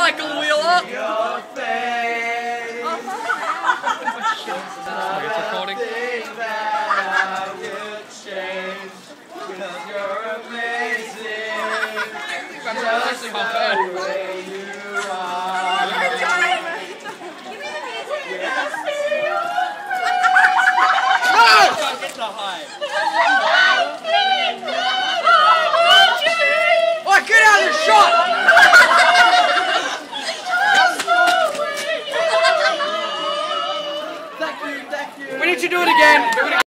Michael Wheeler! It's recording. Oh, get out of the shot!